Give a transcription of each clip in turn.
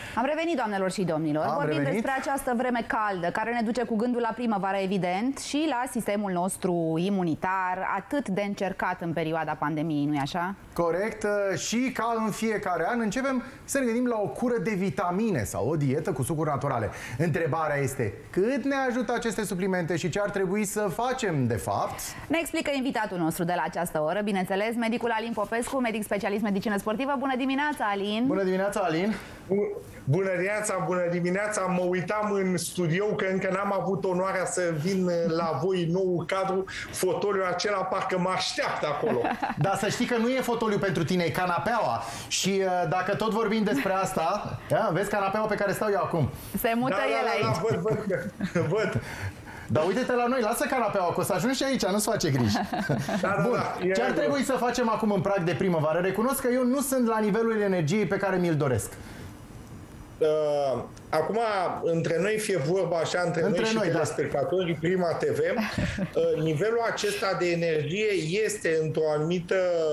Am revenit, doamnelor și domnilor. Vorbim despre această vreme caldă care ne duce cu gândul la primăvară, evident, și la sistemul nostru imunitar, atât de încercat în perioada pandemiei, nu-i așa? Corect. Și ca în fiecare an începem să ne gândim la o cură de vitamine sau o dietă cu sucuri naturale. Întrebarea este, cât ne ajută aceste suplimente și ce ar trebui să facem de fapt? Ne explică invitatul nostru de la această oră, bineînțeles, medicul Alin Popescu, medic specialist medicină sportivă. Bună dimineața, Alin! Bună dimineața, Alin! Bună dimineața, bună dimineața! Mă uitam în studio că încă n-am avut onoarea să vin la voi nou cadru. Fotoliul acela parcă mă așteaptă acolo. Dar să știi că nu e fotoliu pentru tine, e canapeaua. Și dacă tot vorbim despre asta, vezi canapeaua pe care stau eu acum. Se mută el aici. Văd. Dar uite-te la noi, lasă canapeaua, că o să ajungi și aici, nu-ți face griji. Bun, ce ar trebui să facem acum în prag de primăvară? Recunosc că eu nu sunt la nivelul energiei pe care mi-l doresc. Acum, între noi, fie vorba așa, între noi și telespectatorii Prima TV, nivelul acesta de energie este într-o anumită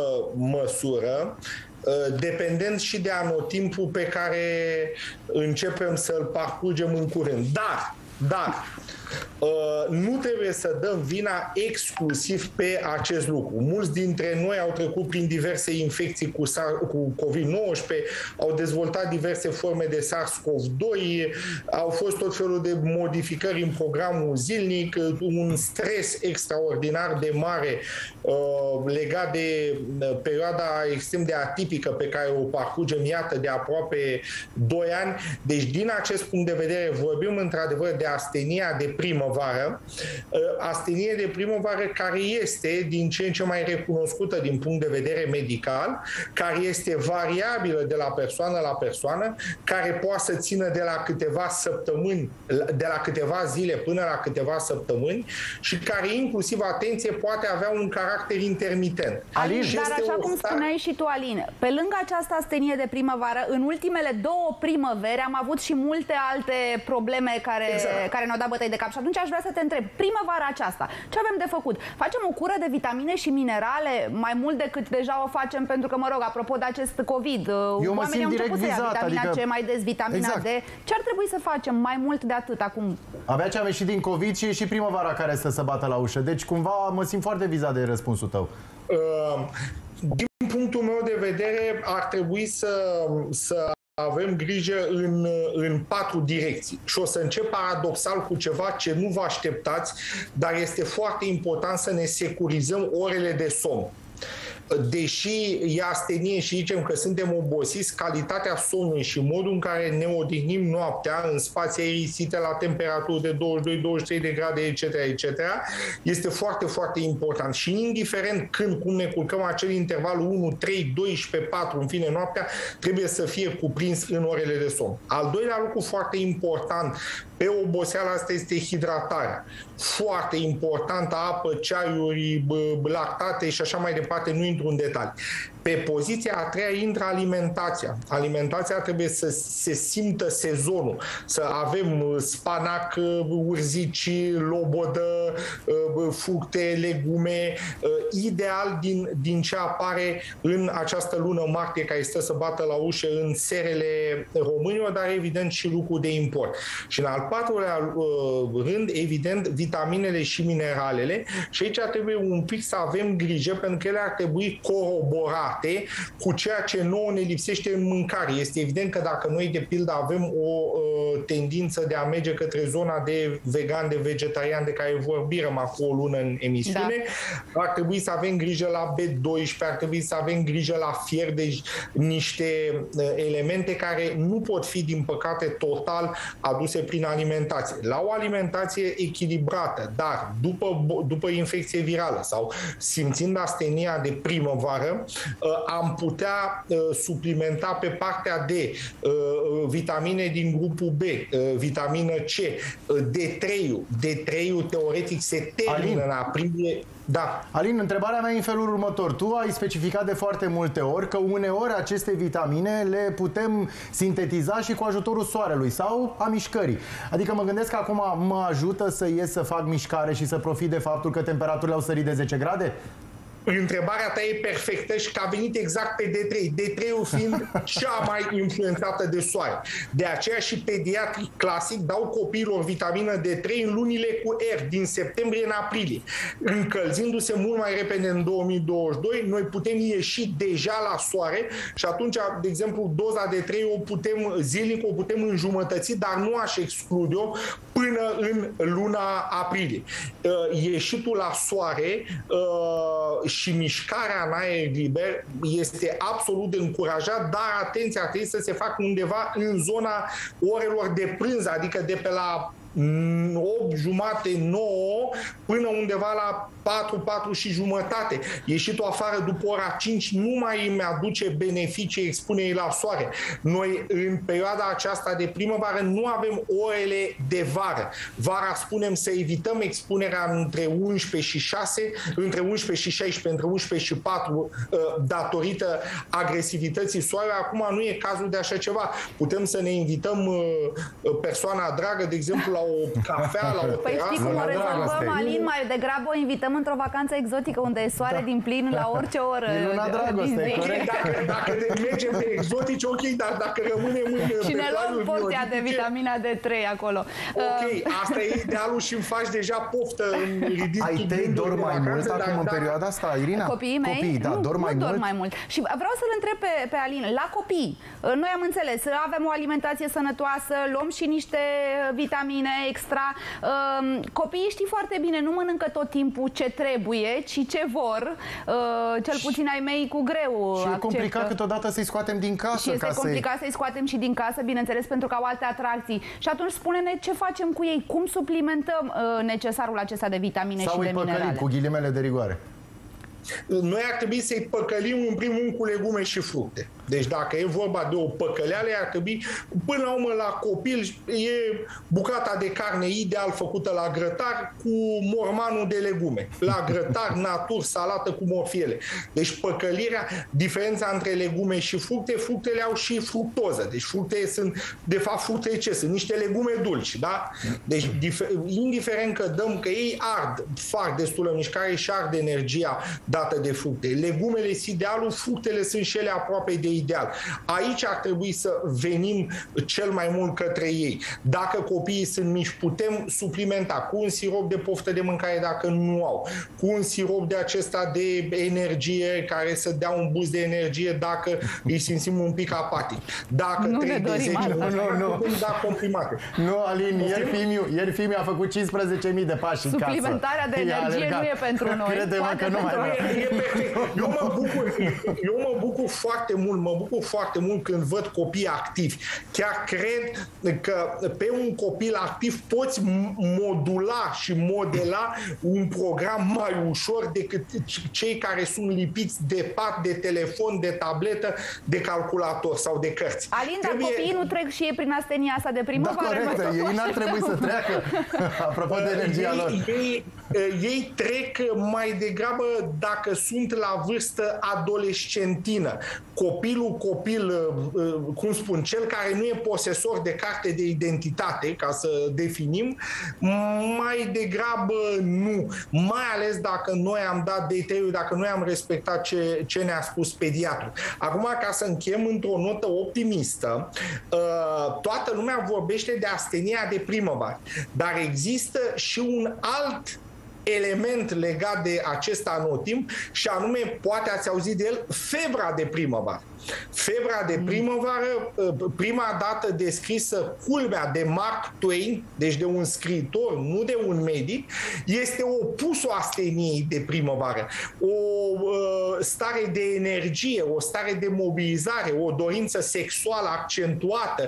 măsură dependent și de anotimpul pe care începem să-l parcurgem în curând. Dar nu trebuie să dăm vina exclusiv pe acest lucru. Mulți dintre noi au trecut prin diverse infecții cu COVID-19, au dezvoltat diverse forme de SARS-CoV-2, au fost tot felul de modificări în programul zilnic, un stres extraordinar de mare legat de perioada extrem de atipică pe care o parcurgem, iată, de aproape 2 ani. Deci, din acest punct de vedere, vorbim într-adevăr de astenia de primăvară, astenie de primăvară care este din ce în ce mai recunoscută din punct de vedere medical, care este variabilă de la persoană la persoană, care poate să țină de la câteva săptămâni, de la câteva zile până la câteva săptămâni și care inclusiv, atenție, poate avea un caracter intermitent. Alin, dar așa cum spuneai și tu, Alin, pe lângă această astenie de primăvară, în ultimele 2 primăveri am avut și multe alte probleme care ne-au dat bătăi de cap. Și atunci aș vrea să te întreb, primăvara aceasta, ce avem de făcut? Facem o cură de vitamine și minerale mai mult decât deja o facem, pentru că, mă rog, apropo de acest COVID, oamenii au început să ia vitamina C, mai des vitamina D. Ce ar trebui să facem mai mult de atât acum? Abia ce am ieșit din COVID și e și primăvara care să se bată la ușă. Deci, cumva, mă simt foarte vizat de răspunsul tău. Din punctul meu de vedere, ar trebui să avem grijă în 4 direcții. Și o să încep paradoxal cu ceva ce nu vă așteptați, dar este foarte important să ne securizăm orele de somn. Deși e astenie și zicem că suntem obosiți, calitatea somnului și modul în care ne odihnim noaptea în spații aerisite la temperaturi de 22-23 de grade, etc., este foarte, foarte important. Și indiferent când, cum ne culcăm, acel interval 1, 3, 12, 4, în fine, noaptea, trebuie să fie cuprins în orele de somn. Al doilea lucru foarte important pe oboseala asta este hidratarea. Foarte importantă, apă, ceaiuri, lactate și așa mai departe, nu intru în detalii. Pe poziția a 3-a intră alimentația. Alimentația trebuie să se simtă sezonul, să avem spanac, urzici, lobodă, fructe, legume, ideal din ce apare în această lună martie care stă să bată la ușă în serele românilor, dar evident și lucruri de import. Și în al 4-lea rând, evident, vitaminele și mineralele, și aici trebuie un pic să avem grijă, pentru că ele ar trebui coroborate cu ceea ce nouă ne lipsește în mâncare. Este evident că dacă noi, de pildă, avem o tendință de a merge către zona de vegan, de vegetarian, de care vorbim acum o lună în emisiune, ar trebui să avem grijă la B12, ar trebui să avem grijă la fier, deci niște elemente care nu pot fi, din păcate, total aduse prin alimentație. La o alimentație echilibrată, dar după infecție virală sau simțind astenia de primăvară, am putea suplimenta pe partea de vitamine din grupul B, vitamină C, D3-ul teoretic se termină în aprilie. Da. Alin, întrebarea mea e în felul următor. Tu ai specificat de foarte multe ori că uneori aceste vitamine le putem sintetiza și cu ajutorul soarelui sau a mișcării. Adică mă gândesc că acum mă ajută să ies să fac mișcare și să profit de faptul că temperaturile au sărit de 10 grade? întrebarea ta e perfectă și că a venit exact pe D3. D3-ul fiind cea mai influențată de soare. De aceea și pediatrii clasic dau copiilor vitamină D3 în lunile cu R, din septembrie în aprilie. Încălzindu-se mult mai repede în 2022, noi putem ieși deja la soare și atunci, de exemplu, doza de 3 o putem zilnic, o putem înjumătăți, dar nu aș exclude-o până în luna aprilie. Ieșitul la soare și mișcarea în aer liber este absolut de încurajat, dar atenție, ar trebui să se facă undeva în zona orelor de prânz, adică de pe la 8 jumate, 9 până undeva la 4 și jumătate. Ieșitul afară după ora 5 nu mai îmi aduce beneficii expunerii la soare. Noi în perioada aceasta de primăvară nu avem orele de vară. Vara spunem să evităm expunerea între 11 și 6, între 11 și 16, între 11 și 4 datorită agresivității soarelui. Acum nu e cazul de așa ceva. Putem să ne invităm persoana dragă, de exemplu, la o cafea, la o Păi știi cum o rezolvăm, Alin? Mai degrabă o invităm într-o vacanță exotică unde e soare din plin la orice oră. E luna dragostei, corect. Dacă mergem pe exotice, ok, dar dacă rămânem în și ne luăm porția de vitamina D3 acolo. Ok, asta e idealul și îmi faci deja poftă în ridic. Ai tăi dorm mai mult acum în perioada asta, Irina? Copiii mei? Copiii, da, dorm mai mult. Și vreau să-l întreb pe Alin, la copii, noi am înțeles, avem o alimentație sănătoasă, luăm și niște vitamine extra. Copiii știi foarte bine, nu mănâncă tot timpul ce trebuie, ci ce vor. Cel puțin ai mei cu greu și e complicat câteodată să-i scoatem din casă. Și este complicat să-i scoatem și din casă, bineînțeles, pentru că au alte atracții. Și atunci spune-ne ce facem cu ei, cum suplimentăm necesarul acesta de vitamine și de minerale. Sau îi cu ghilimele de rigoare. Noi ar trebui să-i păcălim în primul rând cu legume și fructe. Deci dacă e vorba de o păcăleală, ar trebui, până la urmă, la copil, e bucata de carne ideal făcută la grătar cu mormanul de legume. La grătar, natur, salată cu morfiele. Deci păcălirea, diferența între legume și fructe, fructele au și fructoză. Deci fructele sunt, de fapt, fructele ce sunt? Niște legume dulci, da? Deci, indiferent că dăm, că ei fac destulă mișcare și ard energia dată de fructe. Legumele sunt idealul, fructele sunt și ele aproape de ideal. Aici ar trebui să venim cel mai mult către ei. Dacă copiii sunt mici, putem suplimenta cu un sirop de poftă de mâncare dacă nu au, cu un sirop de acesta de energie care să dea un boost de energie dacă îi simțim un pic apatic. Dacă nu 3 de 10 nu. putem da comprimate. Nu, Alin, ieri fiul a făcut 15.000 de pași în casă. Suplimentarea de energie nu e pentru noi. Crede-mă că nu mai e perfect. Eu mă bucur foarte mult când văd copii activi. Chiar cred că pe un copil activ poți modula și modela un program mai ușor decât cei care sunt lipiți de pat, de telefon, de tabletă, de calculator sau de cărți. Alin, dar copiii nu trec și ei prin astenia asta de primăvară? Da, corect. Ei n-ar trebui să treacă. Apropo de energia lor. Ei trec mai degrabă dacă sunt la vârstă adolescentină. Copil, cum spun, cel care nu e posesor de carte de identitate, ca să definim, mai degrabă nu. Mai ales dacă noi am dat detaliu, dacă noi am respectat ce ne-a spus pediatrul. Acum, ca să încheiem într-o notă optimistă, toată lumea vorbește de astenia de primăvară, dar există și un alt element legat de acest anotimp și anume, poate ați auzit de el, febra de primăvară. Febra de primăvară, prima dată descrisă, culmea, de Mark Twain, deci de un scriitor, nu de un medic, este opusul asteniei de primăvară. O stare de energie, o stare de mobilizare, o dorință sexuală accentuată,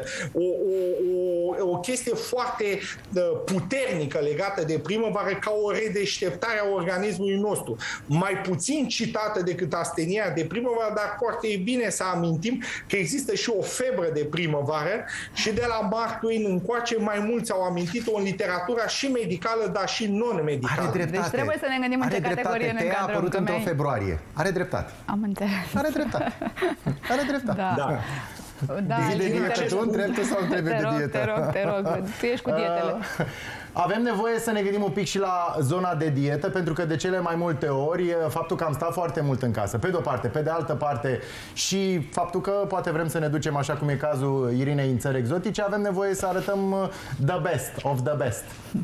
o chestie foarte puternică legată de primăvară, ca o redeșteptare a organismului nostru. Mai puțin citată decât astenia de primăvară, dar foarte bine să amintim că există și o febră de primăvară și de la Mark Twain încoace mai mulți au amintit-o în literatura și medicală, dar și non-medicală. Are dreptate. Deci trebuie să ne gândim în ce categorie ne încadrăm. A apărut într-o februarie. Are dreptate. Am înțeles. Are dreptate. Are dreptate. Da. Da, zi de dietă tu, întreb tu sau întrebe de dietă? Te rog, tu ești cu dietele. Avem nevoie să ne gândim un pic și la zona de dietă, pentru că de cele mai multe ori faptul că am stat foarte mult în casă, pe de o parte, pe de altă parte și faptul că poate vrem să ne ducem, așa cum e cazul Irinei, în țări exotice, avem nevoie să arătăm the best of the best.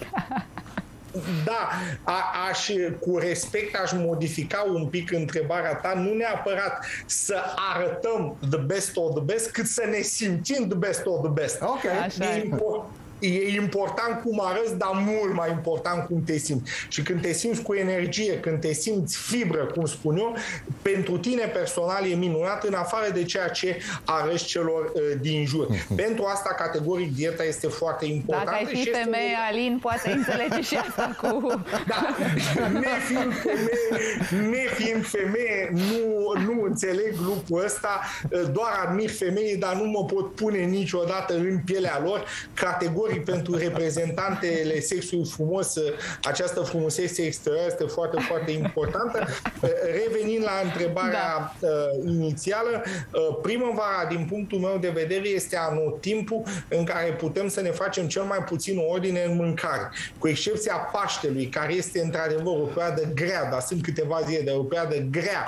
Da, cu respect aș modifica un pic întrebarea ta, nu neapărat să arătăm the best of the best, cât să ne simțim the best of the best. Ok. E important cum arăți, dar mult mai important cum te simți. Și când te simți cu energie, când te simți fibră, cum spun eu, pentru tine personal e minunat, în afară de ceea ce arăți celor din jur. Pentru asta, categoric, dieta este foarte importantă. Dacă ai fi femeie, Alin, poate înțelege și asta cu... Da, nefiind femeie, nu înțeleg lucrul ăsta, doar admir femeii, dar nu mă pot pune niciodată în pielea lor. Categoric, pentru reprezentantele sexului frumos, această frumusețe exterioară este foarte, foarte importantă. Revenind la întrebarea inițială, primăvara, din punctul meu de vedere, este anotimpul în care putem să ne facem cel mai puțin o ordine în mâncare, cu excepția Paștelui, care este într-adevăr o perioadă grea, dar sunt câteva zile de o perioadă grea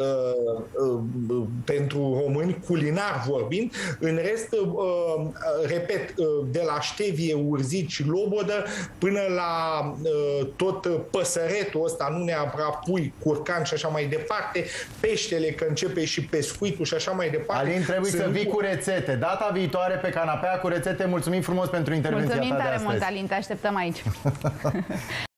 pentru români, culinar vorbind. În rest, repet, de la ștevie, urzici, lobodă, până la tot păsăretul ăsta, nu neapărat pui, curcan și așa mai departe, peștele, că începe și pescuitul și așa mai departe. Alin, trebuie să vii cu rețete. Data viitoare pe canapea cu rețete. Mulțumim frumos pentru intervenția ta de astăzi. Mulțumim tare mult, Alin, te așteptăm aici.